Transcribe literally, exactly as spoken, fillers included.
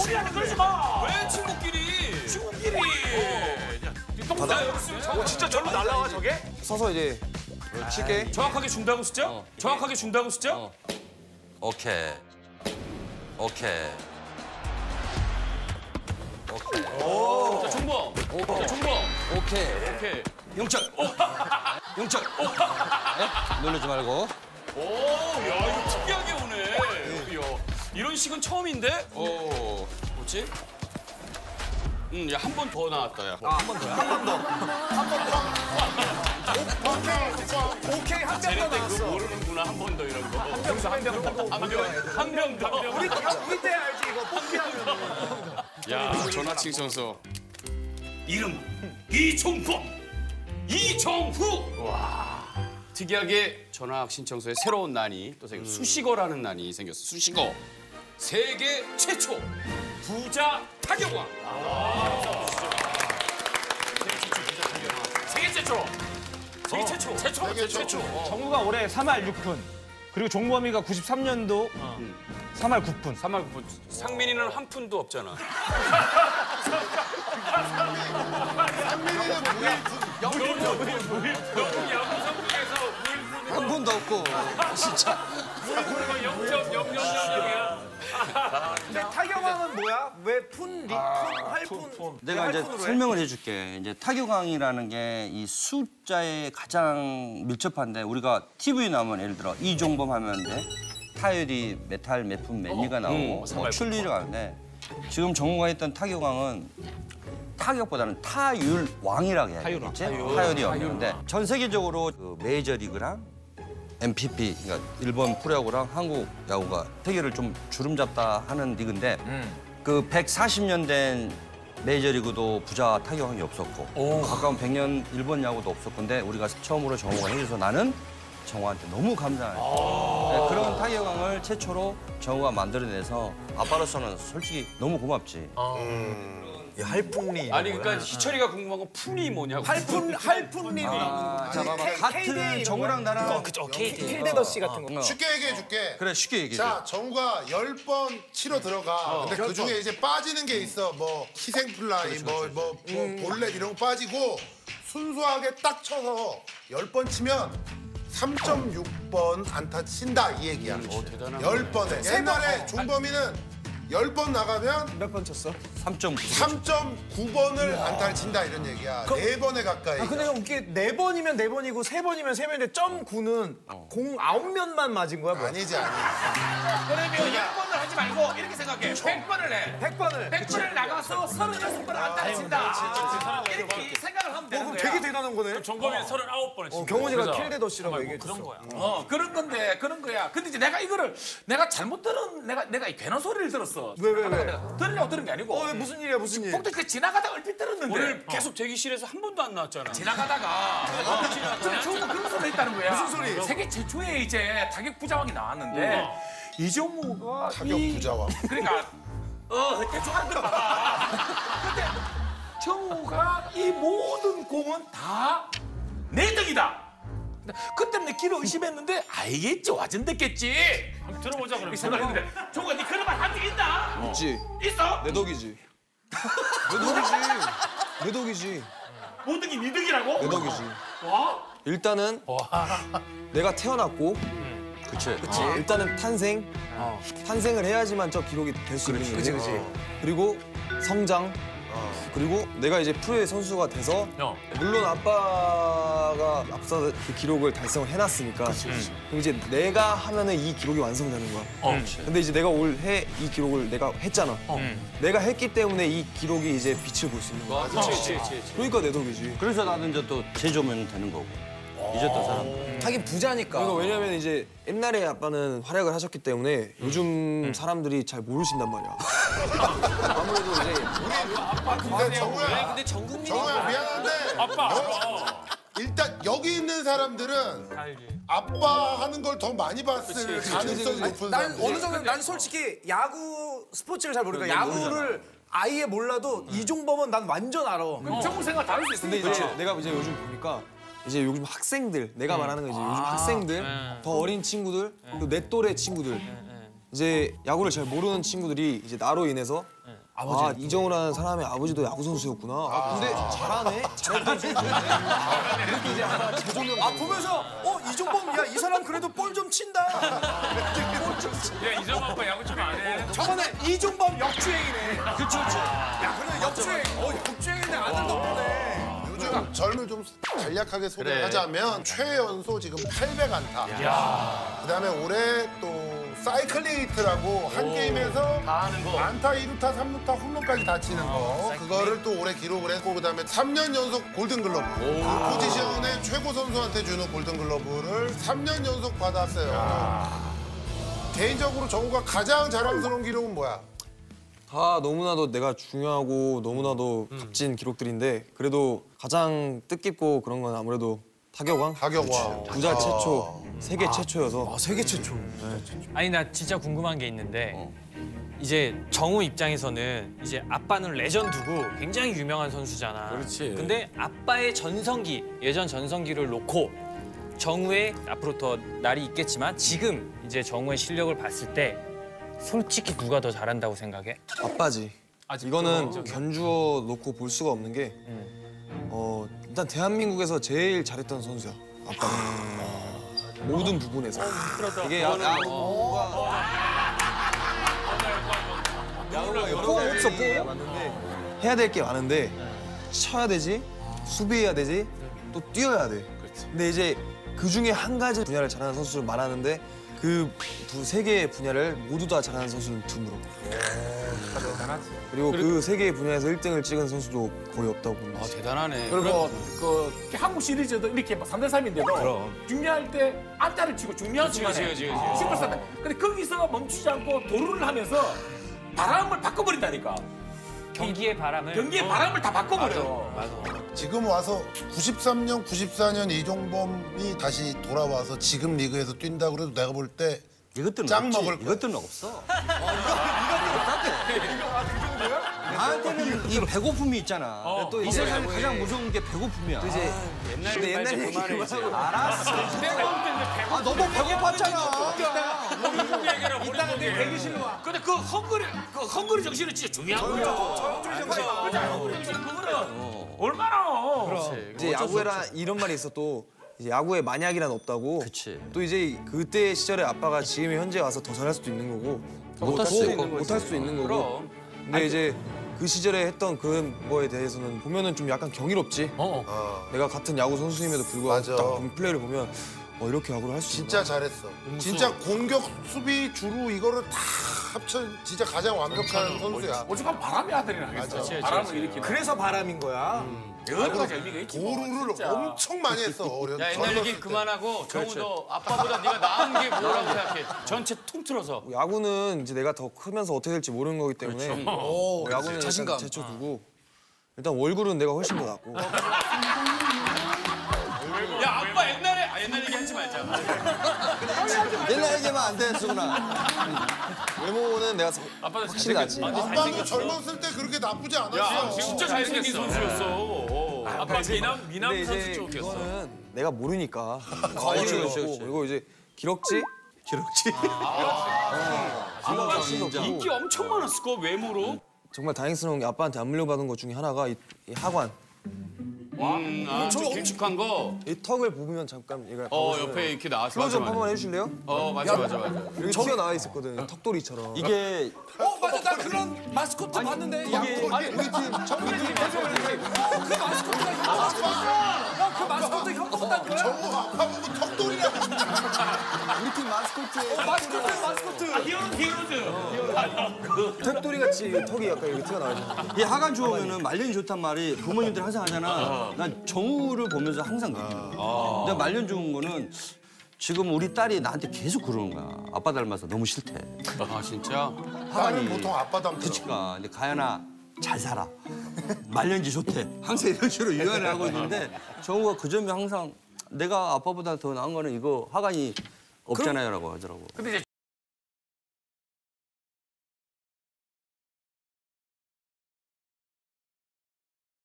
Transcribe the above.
친구끼리 그러지 마. 왜 친구끼리? 친구끼리. 똥싸 어, 진짜 절로 날라와 저게? 서서 이제 칠게. 정확하게 준다고 숫자? 어. 정확하게 준다고 숫자? 어. 오케이. 오케이. 오케이. 오. 자, 종범. 자, 종범. 오케이. 오케이. 영철. 오. 영철. 오. 네? 누르지 말고. 오, 야, 이거 특이하게 오네. 야, 이런 식은 처음인데? 오. 뭐지? 음, 야, 한 번 더 나왔다, 야. 한 번 더야? 한 번 더. 한 번 더. 오케이. 오케이, 한 명 더 쟤네 때 나왔어. 그거 모르는구나, 한 번 더 이런 거. 한 명 더, 한 명 더. 한 명, 한 명 더. 우리, 우리 때 알지, 이거 뽑기하면. 야, 전화칭 선수. 이름 이종범, 이정후. 와. 특이하게 전학 신청서에 새로운 난이 또 생겼어. 수식어라는 난이 생겼어. 수식어. 세계 최초 부자 타격왕. 세계 최초. 세계 최초. 최초. 세계 최초. 정우가 올해 삼 할 육 푼. 그리고 종범이가 구십삼 년도 삼 할 구 푼. 삼 할 구 푼. 상민이는 한 푼도 없잖아. 한 번도 없고. 진짜. 영점 영점점이야. 근데 타격왕은 뭐야? 왜 푼, 리, 푼, 활푼? 내가 이제 설명을 해줄게. 이제 타격왕이라는 게 이 숫자에 가장 밀접한데 우리가 티비 나오면 예를 들어 이종범 하면 이제 타율이 메탈, 몇푼, 몇리가 나오고 뭐 출리가 나오는데 지금 정우가 했던 타격왕은 타격보다는 타율 왕이라고 해야 되겠지? 타율이 없는데 전 세계적으로 그 메이저리그랑 엠피피, 그러니까 일본 프로야구랑 한국 야구가 세계를 좀 주름잡다 하는 리그인데 그 백사십 년 된 메이저리그도 부자 타격왕이 없었고 가까운 백 년 일본 야구도 없었고 근데 우리가 처음으로 정우가 해줘서 나는 정우한테 너무 감사해요. 네, 그런 타격왕을 최초로 정우가 만들어내서 아빠로서는 솔직히 너무 고맙지. 이 할풍리. 아니 그러니까 희철이가 궁금한 건 푼이 뭐냐고. 할푼, 할푼님이. 아, 자, 봐봐. 같은 정우랑 나랑 그죠, 킬데더 씨 같은 거. 쉽게 얘기해줄게. 그래 쉽게 얘기해. 자, 정우가 열 번 치러 들어가. 근데 그 중에 이제 빠지는 게 있어. 뭐 희생플라이, 뭐, 뭐, 뭐 볼넷 이런 거 빠지고 순수하게 딱 쳐서 열 번 치면 삼 점 육 번 안타 친다 이 얘기야. 열 번에. 옛날에 종범이는 열 번 나가면 몇 번 쳤어? 삼 점 구. 삼 점 구 번을 안타를 친다 이런 얘기야. 네 번에 가까이. 아, 근데 형 이게 네 번이면 네 번이고 세 번이면 세 번인데 점 구는 공 아홉 면만 맞은 거야? 뭐? 아니지, 아니지. 그러면 열 번을 하지 말고 이렇게 생각해. 백 번을 해. 백 번을. 백 번을 나가서 서른여섯 번을 안타를 친다. 이렇게 생각을 하면 어, 되는 그럼 거야. 되게 대단한 거네. 정범이는 서른아홉 번을 어, 경훈이가 킬데더 씨라고 얘기했어. 그런 거야. 어, 그런 건데, 그런 거야. 근데 이제 내가 이거를, 내가 잘못 들은, 내가, 내가 이 괜한 소리를 들었어. 왜, 왜, 왜? 내가 들으려고 들은 게 아니고. 어, 왜 무슨 일이야, 무슨 일? 폭도 그 지나가다가 얼핏 들었는데. 오늘 계속 대기실에서 한 번도 안 나왔잖아. 지나가다가. 좀 좋은 그런 소리 했다는 거야. 무슨 소리? 세계 최초의 이제 타격 부자왕이 나왔는데, 이종무가. 타격 이- 부자왕. 그러니까, 어, 대충 안 들어봐. 근데 정우가 이 모든 공은 다 내 덕이다. 그때 내 길을 의심했는데 알겠지, 와전됐겠지. 들어보자 그럼. 이 생각했는데 정우가 네 그런 말 한 적 있나? 있지. 있어? 내 덕이지. 내 덕이지. 내 덕이지. 모든 게 네 덕이라고? 내 덕이지. 와? 일단은 내가 태어났고 그치. 그치. 일단은 탄생. 탄생을 해야지만 저 기록이 될 수 있는 거지. 그치, 그리고 성장. 그리고 내가 이제 프로의 선수가 돼서 물론 아빠가 앞서 그 기록을 달성을 해놨으니까 그럼 이제 내가 하면은 이 기록이 완성되는 거야. 근데 이제 내가 올해 이 기록을 내가 했잖아. 내가 했기 때문에 이 기록이 이제 빛을 볼 수 있는 거야. 그렇지, 그렇지, 그렇지. 그러니까 내 덕이지. 그래서 나는 이제 또 제조면 되는 거고. 잊었던 사람. 자기 부자니까. 그러니까 왜냐면 이제 옛날에 아빠는 활약을 하셨기 때문에 요즘 사람들이 잘 모르신단 말이야. 아무래도 이제 근데 정우야, 근데 정국민이 정우야 미안한데. 아빠. 너 일단 여기 있는 사람들은 아빠 하는 걸 더 많이 봤을 가능성이 높은 난 사람들. 어느 정도 난 솔직히 야구 스포츠를 잘 모르니까 야구를 아예 몰라도 이종범은 난 완전 알아. 정우 생각 다를 수 근데 있으니까. 이제 내가 이제 요즘 보니까 이제 요즘 학생들 내가 말하는 건 이제 요즘 학생들 더 어린 친구들 그리고 내 또래 친구들 이제 야구를 잘 모르는 친구들이 이제 나로 인해서 아, 이정우라는 사람의 아버지도 야구 선수였구나. 아, 근데 잘하네. 잘했던 선수였네. 이렇게 이제 하나 재조명. 아 보면서 어 이종범 야 이 사람 그래도 볼 좀 친다. 야 이정 아빠 야구 좀 안 해. 저번에 이종범 역주행이네. 그렇죠, 그렇죠. 야 그래 역주행. 어 역주행인데 아들 덕분에. 요즘 젊을 좀 간략하게 소개하자면 최연소 지금 팔백 안타. 그다음에 올해 또 사이클리트라고 한 게임에서 다 하는 거. 안타, 이 루타, 삼 루타, 홈런까지 다 치는 거. 그거를 또 올해 기록을 했고 그다음에 삼 년 연속 골든글러브. 그 포지션의 최고 선수한테 주는 골든글러브를 삼 년 연속 받았어요. 개인적으로 정우가 가장 자랑스러운 기록은 뭐야? 다 너무나도 내가 중요하고 너무나도 값진 기록들인데 그래도 가장 뜻깊고 그런 건 아무래도 타격왕? 타격왕. 부자 최초, 세계 최초여서 아 세계 최초. 아니 나 진짜 궁금한 게 있는데 이제 정우 입장에서는 이제 아빠는 레전드고 굉장히 유명한 선수잖아. 그렇지. 근데 아빠의 전성기, 예전 전성기를 놓고 정우의 앞으로 더 날이 있겠지만 지금 이제 정우의 실력을 봤을 때 솔직히 누가 더 잘한다고 생각해? 아빠지. 이거는 견주어 놓고 볼 수가 없는 게 어, 일단 대한민국에서 제일 잘했던 선수야. 아빠는. 모든 부분에서. 이게 야, 야구가 야구가 여러 없어 맞는데 해야 될 게 많은데 쳐야 되지, 수비해야 되지, 또 뛰어야 돼. 근데 이제 그 중에 한 가지 분야를 잘하는 선수를 말하는데 그 두 세 개의 분야를 모두 다 잘하는 선수는 드물어. 그리고 그 세 개의 분야에서 일 등을 찍은 선수도 거의 없다고 봅니다. 아 대단하네. 그리고 그 한국 시리즈도 이렇게 삼 대 삼인데도 중요할 때 안타를 치고 중요한 그치, 순간에 그치, 그치, 그치. 슈퍼스타. 근데 거기서 멈추지 않고 도루를 하면서 바람을 바꿔버린다니까. 경기의 바람을 경기의 바람을 다 바꿔버려. 지금 와서 구십삼 년, 구십사 년 이종범이 다시 돌아와서 지금 리그에서 뛴다 그래도 내가 볼 때 이것들은 짱 없지. 먹을 거야. 이것들은 없어. 나한테는 이 배고픔이 있잖아. 또 이 세상에 가장 무서운 게 배고픔이야. 이제 옛날 근데 옛날 옛날 얘기 그만해 이제. 알았어. 아 너무 배고팠잖아. 이따가 내 대기실로 와. 근데 그 헝그리 그 헝그리 정신은 진짜 중요한 거야. 그거는 얼마나. 이제 야구에라 이런 말이 있어 또 이제 야구에 만약이란 없다고. 그치. 또 이제 그때 시절에 아빠가 지금의 현재 와서 더 잘할 수도 있는 거고 못할 수도 있는 못할 수도 있는 거고. 근데 이제 그 시절에 했던 그 거에 대해서는 보면은 좀 약간 경이롭지. 어. 내가 같은 야구 선수임에도 불구하고 맞아. 딱 본 플레이를 보면 어 이렇게 야구를 할 수 있나. 진짜 잘했어. 진짜 공격, 수비, 주루 이거를 다 합쳐 진짜 가장 완벽한 선수야. 오죽하면 바람의 아들이라 하겠어. 바람을 일으키는. 그래서 바람인 거야. 여러 가지 의미가 있지. 뭐, 도루를 진짜. 엄청 많이 했어. 어려, 야 옛날 젊었을 얘기 때. 그만하고 정우 너 아빠보다 네가 나은 게 뭐라고 생각해? 전체 통틀어서. 야구는 이제 내가 더 크면서 어떻게 될지 모르는 거기 때문에 어, 야구는 자신감 제쳐두고 일단 월급은 내가 훨씬 더 낫고. 야 아빠 옛날에 아, 옛날 얘기 하지 말자. 옛날 얘기만 안 돼, 수근아. 외모는 내가 아빠는 확실히 낫지. 아빠도 젊었을 때 그렇게 나쁘지 않았어. 야 진짜 잘생긴 선수였어. 아빠 미남 미남 근데 선수 이제 쪽이었어. 이거는 내가 모르니까. 그렇지, 그렇지, 그렇지. 그렇지. 그리고 이제 기럭지? 기럭지. 아빠 인정. 인기 엄청 많았을 거 외모로. 정말 다행스러운 게 아빠한테 안 물려받은 것 중에 하나가 이, 이 하관. 음, 아, 좀 길쭉한 거. 이 턱을 보면 잠깐 얘가 어 옆에 이렇게 나왔어. 클로즈 맞아 업 한번 맞아. 해주실래요? 어 맞아 맞아 맞아. 여기 튀어나와 있었거든, 턱돌이처럼. 이게 어 맞아 나 그런 마스코트 봤는데 야구 아니 우리 팀 정우리 팀 그 마스코트가 형 같았어. 그 마스코트 형 같단 거야? 정우 아빠 보고 턱돌이라고. 우리 팀 마스코트에 마스코트 마스코트. 히어로 히어로즈. 턱돌이 같이 턱이 약간 이렇게 튀어나와 있어. 이 하관 좋으면은 말년이 좋단 말이 부모님들 항상 하잖아. 난 정우를 보면서 항상 느껴. 근데 말년 좋은 거는 지금 우리 딸이 나한테 계속 그러는 거야. 아빠 닮아서 너무 싫대. 아 진짜. 나는 보통 아빠 닮더라. 그치가. 근데 가연아 잘 살아. 말년지 좋대. 항상 이런 식으로 유연을 하고 있는데 정우가 그 점이 항상 내가 아빠보다 더 나은 거는 이거 하관이 없잖아요라고 하더라고. 근데 이제